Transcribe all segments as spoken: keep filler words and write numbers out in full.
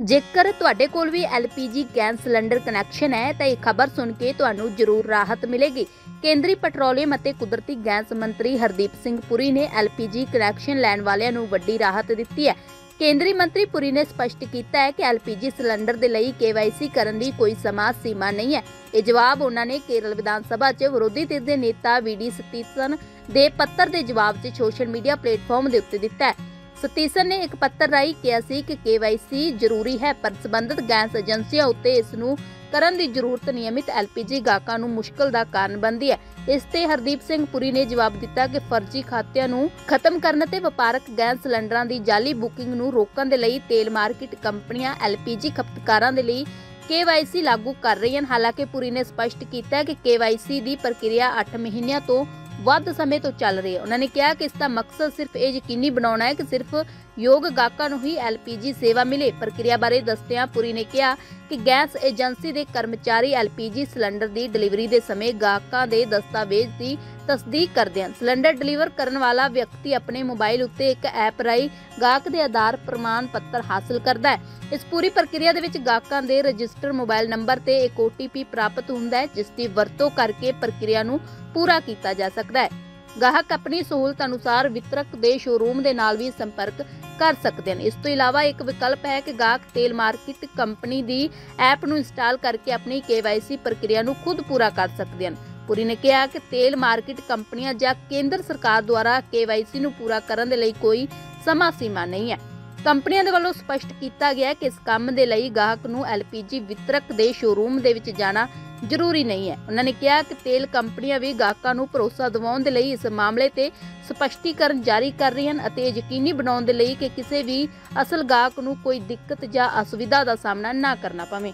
ਜੇਕਰ ਤੁਹਾਡੇ ਕੋਲ ਵੀ ਐਲ ਪੀ ਜੀ ਗੈਸ ਸਿਲੰਡਰ ਕਨੈਕਸ਼ਨ ਹੈ ਤਾਂ ਇਹ ਖਬਰ ਸੁਣ ਕੇ ਤੁਹਾਨੂੰ ਜ਼ਰੂਰ ਰਾਹਤ ਮਿਲੇਗੀ। ਕੇਂਦਰੀ ਪੈਟਰੋਲੀਅਮ ਅਤੇ ਕੁਦਰਤੀ ਗੈਸ ਮੰਤਰੀ ਹਰਦੀਪ ਸਿੰਘ ਪੁਰੀ ਨੇ ਐਲ ਪੀ ਜੀ ਕਨੈਕਸ਼ਨ ਲੈਣ ਵਾਲਿਆਂ ਨੂੰ ਵੱਡੀ ਰਾਹਤ ਦਿੱਤੀ ਹੈ। ਕੇਂਦਰੀ ਮੰਤਰੀ ਪੁਰੀ ਨੇ ਸਪਸ਼ਟ ਕੀਤਾ ਹੈ ਕਿ ਐਲ ਪੀ ਜੀ ਸਿਲੰਡਰ ਦੇ ਲਈ ਕੇ ਵਾਈ ਸੀ ਕਰਨ ਦੀ ਕੋਈ ਸਮਾਂ ਸੀਮਾ ਨਹੀਂ ਹੈ। ਇਹ ਜਵਾਬ ਉਹਨਾਂ ਨੇ ਕੇਰਲ ਵਿਧਾਨ ਸਭਾ 'ਚ ਵਿਰੋਧੀ ਧਿਰ ਦੇ ਨੇਤਾ ਵੀ ਡੀ ਸਤੀਸਨ ਦੇ ਪੱਤਰ ਦੇ ਜਵਾਬ 'ਚ ਸੋਸ਼ਲ ਮੀਡੀਆ ਪਲੇਟਫਾਰਮ ਦੇ ਉੱਤੇ ਦਿੱਤਾ ਹੈ। ਸਤੀਸਨ ਨੇ ਇੱਕ ਪੱਤਰ ਰਾਹੀਂ ਕਿਹਾ ਸੀ ਕਿ ਕੇ ਵਾਈ ਸੀ ਜ਼ਰੂਰੀ ਹੈ, ਪਰ ਸੰਬੰਧਿਤ ਗੈਸ ਏਜੰਸੀਆਂ ਉੱਤੇ ਇਸ ਨੂੰ ਕਰਨ ਦੀ ਜ਼ਰੂਰਤ ਨਿਯਮਿਤ ਐਲ ਪੀ ਜੀ ਗਾਹਕਾਂ ਨੂੰ ਮੁਸ਼ਕਲ ਦਾ ਕਾਰਨ ਬਣਦੀ ਹੈ। ਇਸ ਤੇ ਹਰਦੀਪ ਸਿੰਘ ਪੁਰੀ ਨੇ ਜਵਾਬ ਦਿੱਤਾ ਕਿ ਫਰਜ਼ੀ ਖਾਤਿਆਂ ਨੂੰ ਖਤਮ ਕਰਨ ਤੇ ਵਪਾਰਕ ਗੈਸ ਸਿਲੰਡਰਾਂ ਦੀ ਜਾਲੀ ਬੁਕਿੰਗ ਨੂੰ ਰੋਕਣ ਦੇ ਲਈ ਤੇਲ ਮਾਰਕੀਟ ਕੰਪਨੀਆਂ ਐਲ ਪੀ ਜੀ ਖਪਤਕਾਰਾਂ ਦੇ ਲਈ ਕੇ ਵਾਈ ਸੀ ਲਾਗੂ ਕਰ ਰਹੀਆਂ ਹਨ। ਹਾਲਾਂਕਿ ਪੁਰੀ ਨੇ ਸਪਸ਼ਟ ਕੀਤਾ ਕਿ ਕੇ ਵਾਈ ਸੀ ਦੀ ਪ੍ਰਕਿਰਿਆ ਅੱਠ ਮਹੀਨਿਆਂ ਤੋਂ ਵੱਧ ਸਮੇਂ ਤੋਂ ਚੱਲ ਰਹੀ ਹੈ। ਉਹਨਾਂ ਨੇ ਕਿਹਾ ਕਿ ਇਸ ਦਾ ਮਕਸਦ ਸਿਰਫ ਇਹ ਯਕੀਨੀ ਬਣਾਉਣਾ ਹੈ ਕਿ ਸਿਰਫ ਯੋਗ ਗਾਹਕਾਂ ਨੂੰ ਹੀ ਐਲ ਪੀ ਜੀ ਸੇਵਾ ਮਿਲੇ। ਪ੍ਰਕਿਰਿਆ ਬਾਰੇ ਦੱਸਦਿਆਂ ਪੁਰੀ ਨੇ ਕਿਹਾ ਕਿ ਗੈਸ ਏਜੰਸੀ ਦੇ ਕਰਮਚਾਰੀ ਐਲ ਪੀ ਜੀ ਸਿਲੰਡਰ ਦੀ ਡਿਲੀਵਰੀ ਦੇ ਸਮੇਂ ਗਾਹਕਾਂ ਦੇ ਦਸਤਾਵੇਜ਼ ਦੀ ਤਸਦੀਕ ਕਰਦੇ ਹਨ। ਸਿਲੰਡਰ ਡਿਲੀਵਰ ਕਰਨ ਵਾਲਾ ਵਿਅਕਤੀ ਆਪਣੇ ਮੋਬਾਈਲ ਉੱਤੇ ਇੱਕ ਐਪ ਰਾਹੀਂ ਗਾਹਕ ਦੇ ਆਧਾਰ ਪ੍ਰਮਾਣ ਪੱਤਰ ਹਾਸਲ ਕਰਦਾ ਹੈ। ਇਸ ਪੂਰੀ ਪ੍ਰਕਿਰਿਆ ਦੇ ਵਿੱਚ ਗਾਹਕਾਂ ਦੇ ਰਜਿਸਟਰ ਮੋਬਾਈਲ ਨੰਬਰ ਤੇ ਇੱਕ ਓ ਟੀ ਪੀ ਪ੍ਰਾਪਤ ਹੁੰਦਾ ਹੈ, ਜਿਸ ਦੀ ਵਰਤੋਂ ਕਰਕੇ ਪ੍ਰਕਿਰਿਆ ਨੂੰ ਪੂਰਾ ਕੀਤਾ ਜਾ ਸਕਦਾ ਹੈ। ਗਾਹਕ ਆਪਣੀ ਸਹੂਲਤ ਅਨੁਸਾਰ ਵਿਤਰਕ ਦੇ ਸ਼ੋਰੂਮ ਦੇ ਨਾਲ ਵੀ ਸੰਪਰਕ ਕਰ ਸਕਦੇ ਹਨ। ਇਸ ਤੋਂ ਇਲਾਵਾ ਇੱਕ ਵਿਕਲਪ ਹੈ ਕਿ ਗਾਹਕ ਤੇਲ ਮਾਰਕੀਟ ਕੰਪਨੀ ਦੀ ਐਪ ਨੂੰ ਇੰਸਟਾਲ ਕਰਕੇ ਆਪਣੀ ਕੇ ਵਾਈ ਸੀ ਪ੍ਰਕਿਰਿਆ ਨੂੰ ਖੁਦ ਪੂਰਾ ਕਰ ਸਕਦੇ ਹਨ। ਪੁਰੀ ਨੇ ਕਿਹਾ ਕਿ ਤੇਲ ਮਾਰਕੀਟ ਕੰਪਨੀਆਂ ਜਾਂ ਕੇਂਦਰ ਸਰਕਾਰ ਦੁਆਰਾ ਕੇ ਵਾਈ ਸੀ ਨੂੰ ਪੂਰਾ ਕਰਨ ਦੇ ਲਈ ਕੋਈ ਸਮਾਂ ਸੀਮਾ ਨਹੀਂ ਹੈ। ਕੰਪਨੀਆਂ ਦੇ ਵੱਲੋਂ ਸਪਸ਼ਟ ਕੀਤਾ ਗਿਆ ਕਿ ਇਸ ਕੰਮ ਦੇ ਲਈ ਗਾਹਕ ਨੂੰ ਐਲ ਪੀ ਜੀ ਵਿਤਰਕ ਦੇ ਸ਼ੋਰੂਮ ਦੇ ਵਿੱਚ ਜਾਣਾ ਜ਼ਰੂਰੀ ਨਹੀਂ ਹੈ। ਉਹਨਾਂ ਨੇ ਕਿਹਾ ਕਿ ਤੇਲ ਕੰਪਨੀਆਂ ਵੀ ਗਾਹਕਾਂ ਨੂੰ ਭਰੋਸਾ ਦਿਵਾਉਣ ਦੇ ਲਈ ਇਸ ਮਾਮਲੇ ਤੇ ਸਪਸ਼ਟੀਕਰਨ ਜਾਰੀ ਕਰ ਰਹੀਆਂ ਹਨ ਅਤੇ ਇਹ ਯਕੀਨੀ ਬਣਾਉਣ ਦੇ ਲਈ ਕਿ ਕਿਸੇ ਵੀ ਅਸਲ ਗਾਹਕ ਨੂੰ ਕੋਈ ਦਿੱਕਤ ਜਾਂ ਅਸੁਵਿਧਾ ਦਾ ਸਾਹਮਣਾ ਨਾ ਕਰਨਾ ਪਵੇ।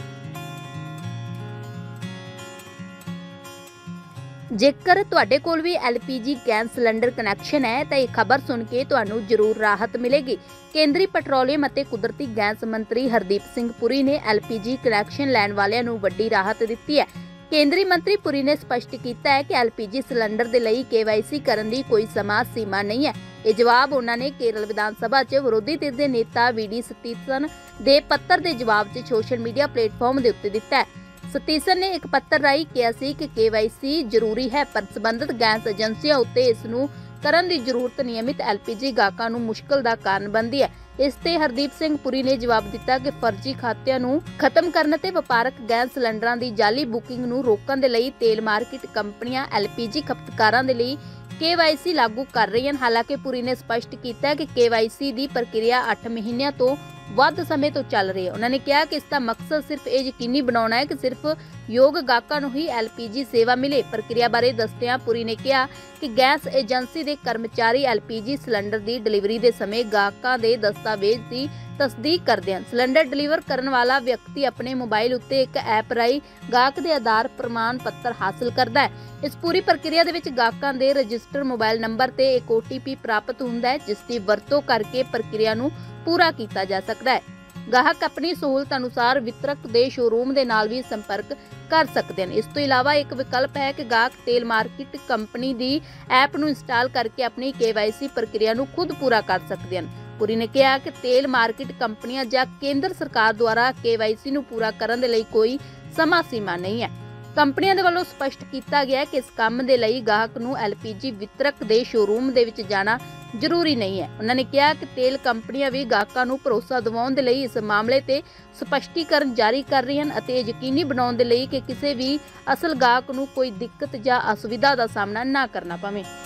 ਜੇਕਰ ਤੁਹਾਡੇ ਕੋਲ ਵੀ ਐਲ ਪੀ ਜੀ ਗੈਸ ਸਿਲੰਡਰ ਕਨੈਕਸ਼ਨ ਹੈ ਤਾਂ ਇਹ ਖਬਰ ਸੁਣ ਕੇ ਤੁਹਾਨੂੰ ਜ਼ਰੂਰ ਰਾਹਤ ਮਿਲੇਗੀ। ਕੇਂਦਰੀ ਪੈਟਰੋਲੀਅਮ ਅਤੇ ਕੁਦਰਤੀ ਗੈਸ ਮੰਤਰੀ ਹਰਦੀਪ ਸਿੰਘ ਪੁਰੀ ਨੇ ਐਲ ਪੀ ਜੀ ਕਨੈਕਸ਼ਨ ਲੈਣ ਵਾਲਿਆਂ ਨੂੰ ਵੱਡੀ ਰਾਹਤ ਦਿੱਤੀ ਹੈ। ਕੇਂਦਰੀ ਮੰਤਰੀ ਪੁਰੀ ਨੇ ਸਪਸ਼ਟ ਕੀਤਾ ਹੈ ਕਿ ਐਲ ਪੀ ਜੀ ਸਿਲੰਡਰ ਦੇ ਲਈ ਕੇ ਵਾਈ ਸੀ ਕਰਨ ਦੀ ਕੋਈ ਸਮਾਂ ਸੀਮਾ ਨਹੀਂ ਹੈ। ਇਹ ਜਵਾਬ ਉਹਨਾਂ ਨੇ ਕੇਰਲ ਵਿਧਾਨ ਸਭਾ 'ਚ ਵਿਰੋਧੀ ਧਿਰ ਦੇ ਨੇਤਾ ਵੀ ਡੀ ਸਤੀਸਨ ਦੇ ਪੱਤਰ ਦੇ ਜਵਾਬ 'ਚ ਸੋਸ਼ਲ ਮੀਡੀਆ ਪਲੇਟਫਾਰਮ ਦੇ ਉੱਤੇ ਦਿੱਤਾ ਹੈ। ਸਤੀਸਨ ਨੇ ਇੱਕ ਪੱਤਰ ਰਾਹੀਂ ਕਿਹਾ ਸੀ ਕਿ ਕੇ ਵਾਈ ਸੀ ਜ਼ਰੂਰੀ ਹੈ, ਪਰ ਸੰਬੰਧਿਤ ਗੈਸ ਏਜੰਸੀਆਂ ਉੱਤੇ ਇਸ ਨੂੰ ਕਰਨ ਦੀ ਜ਼ਰੂਰਤ ਨਿਯਮਿਤ ਐਲ ਪੀ ਜੀ ਗਾਹਕਾਂ ਨੂੰ ਮੁਸ਼ਕਲ ਦਾ ਕਾਰਨ ਬਣਦੀ ਹੈ। ਇਸ ਤੇ ਹਰਦੀਪ ਸਿੰਘ ਪੁਰੀ ਨੇ ਜਵਾਬ ਦਿੱਤਾ ਕਿ ਫਰਜ਼ੀ ਖਾਤਿਆਂ ਨੂੰ ਖਤਮ ਕਰਨ ਤੇ ਵਪਾਰਕ ਗੈਸ ਸਿਲੰਡਰਾਂ ਦੀ ਜਾਲੀ ਬੁਕਿੰਗ ਨੂੰ ਰੋਕਣ ਦੇ ਲਈ ਤੇਲ ਮਾਰਕੀਟ ਕੰਪਨੀਆਂ ਐਲ ਪੀ ਜੀ ਖਪਤਕਾਰਾਂ ਦੇ ਲਈ ਕੇ ਵਾਈ ਸੀ ਲਾਗੂ ਕਰ ਰਹੀਆਂ ਹਨ। ਹਾਲਾਂਕਿ ਪੁਰੀ ਨੇ ਸਪਸ਼ਟ ਕੀਤਾ ਕਿ ਕੇ ਵਾਈ ਸੀ ਦੀ ਪ੍ਰਕਿਰਿਆ ਅੱਠ ਮਹੀਨਿਆਂ ਤੋਂ ਵੱਧ ਸਮੇਂ ਤੋਂ ਚੱਲ ਰਹੀ ਹੈ। ਉਹਨਾਂ ਨੇ ਕਿਹਾ ਕਿ ਇਸ ਦਾ ਮਕਸਦ ਸਿਰਫ ਇਹ ਯਕੀਨੀ ਬਣਾਉਣਾ ਹੈ ਕਿ ਸਿਰਫ ਯੋਗ ਗਾਹਕਾਂ ਨੂੰ ਹੀ ਐਲ ਪੀ ਜੀ ਸੇਵਾ ਮਿਲੇ। ਪ੍ਰਕਿਰਿਆ ਬਾਰੇ ਦੱਸਦਿਆਂ ਪੁਰੀ ਨੇ ਕਿਹਾ ਕਿ ਗੈਸ ਏਜੰਸੀ ਦੇ ਕਰਮਚਾਰੀ ਐਲ ਪੀ ਜੀ ਸਿਲੰਡਰ ਦੀ ਡਿਲੀਵਰੀ ਦੇ ਸਮੇਂ ਗਾਹਕਾਂ ਦੇ ਦਸਤਾਵੇਜ਼ ਦੀ ਤਸਦੀਕ ਕਰਦੇ ਹਨ। ਸਿਲੰਡਰ ਡਿਲੀਵਰ ਕਰਨ ਵਾਲਾ ਵਿਅਕਤੀ ਆਪਣੇ ਮੋਬਾਈਲ ਉੱਤੇ ਇੱਕ ਐਪ ਰਾਹੀਂ ਗਾਹਕ ਦੇ ਆਧਾਰ ਪ੍ਰਮਾਣ ਪੱਤਰ ਹਾਸਲ ਕਰਦਾ ਹੈ। ਇਸ ਪੂਰੀ ਪ੍ਰਕਿਰਿਆ ਦੇ ਵਿੱਚ ਗਾਹਕਾਂ ਦੇ ਰਜਿਸਟਰ ਮੋਬਾਈਲ ਨੰਬਰ ਤੇ ਇੱਕ ਓ ਟੀ ਪੀ ਪ੍ਰਾਪਤ ਹੁੰਦਾ ਹੈ, ਜਿਸ ਦੀ ਵਰਤੋਂ ਕਰਕੇ ਪ੍ਰਕਿਰਿਆ ਨੂੰ ਪੂਰਾ ਕੀਤਾ ਜਾ ਸਕਦਾ ਹੈ। ਗਾਹਕ ਆਪਣੀ ਸਹੂਲਤ ਅਨੁਸਾਰ ਵਿਤਰਕ ਦੇ ਸ਼ੋਰੂਮ ਦੇ ਨਾਲ ਵੀ ਸੰਪਰਕ ਕਰ ਸਕਦੇ ਹਨ। ਇਸ ਤੋਂ ਇਲਾਵਾ ਇੱਕ ਵਿਕਲਪ ਹੈ ਕਿ ਗਾਹਕ ਤੇਲ ਮਾਰਕੀਟ ਕੰਪਨੀ ਦੀ ਐਪ ਨੂੰ ਇੰਸਟਾਲ ਕਰਕੇ ਆਪਣੀ ਕੇ ਵਾਈ ਸੀ ਪ੍ਰਕਿਰਿਆ ਨੂੰ ਖੁਦ ਪੂਰਾ ਕਰ ਸਕਦੇ ਹਨ। ਪੁਰੀ ਨੇ ਕਿਹਾ ਕਿ ਤੇਲ ਮਾਰਕੀਟ ਕੰਪਨੀਆਂ ਜਾਂ ਕੇਂਦਰ ਸਰਕਾਰ ਦੁਆਰਾ ਕੇ ਵਾਈ ਸੀ ਨੂੰ ਪੂਰਾ ਕਰਨ ਦੇ ਲਈ ਕੋਈ ਸਮਾਂ ਸੀਮਾ ਨਹੀਂ ਹੈ। ਕੰਪਨੀਆਂ ਦੇ ਵੱਲੋਂ ਸਪਸ਼ਟ ਕੀਤਾ ਗਿਆ ਕਿ ਇਸ ਕੰਮ ਦੇ ਲਈ ਗਾਹਕ ਨੂੰ ਐਲ ਪੀ ਜੀ ਵਿਤਰਕ ਦੇ ਸ਼ੋਰੂਮ ਦੇ ਵਿੱਚ ਜਾਣਾ ਜ਼ਰੂਰੀ ਨਹੀਂ ਹੈ। ਉਹਨਾਂ ਨੇ ਕਿਹਾ ਕਿ ਤੇਲ ਕੰਪਨੀਆਂ ਵੀ ਗਾਹਕਾਂ ਨੂੰ ਭਰੋਸਾ ਦਿਵਾਉਣ ਦੇ ਲਈ ਇਸ ਮਾਮਲੇ ਤੇ ਸਪਸ਼ਟੀਕਰਨ ਜਾਰੀ ਕਰ ਰਹੀਆਂ ਹਨ ਅਤੇ ਇਹ ਯਕੀਨੀ ਬਣਾਉਣ ਦੇ ਲਈ ਕਿ ਕਿਸੇ ਵੀ ਅਸਲ ਗਾਹਕ ਨੂੰ ਕੋਈ ਦਿੱਕਤ ਜਾਂ ਅਸੁਵਿਧਾ ਦਾ ਸਾਹਮਣਾ ਨਾ ਕਰਨਾ ਪਵੇ।